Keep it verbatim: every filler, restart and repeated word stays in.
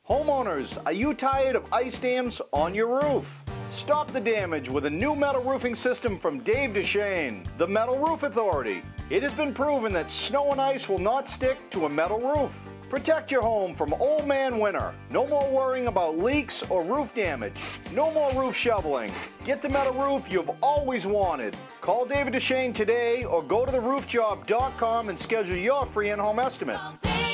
Homeowners, are you tired of ice dams on your roof? Stop the damage with a new metal roofing system from Dave Duchesne, the Metal Roof Authority. It has been proven that snow and ice will not stick to a metal roof. Protect your home from old man winter. No more worrying about leaks or roof damage. No more roof shoveling. Get the metal roof you've always wanted. Call David Duchesne today or go to the roof job dot com and schedule your free in-home estimate.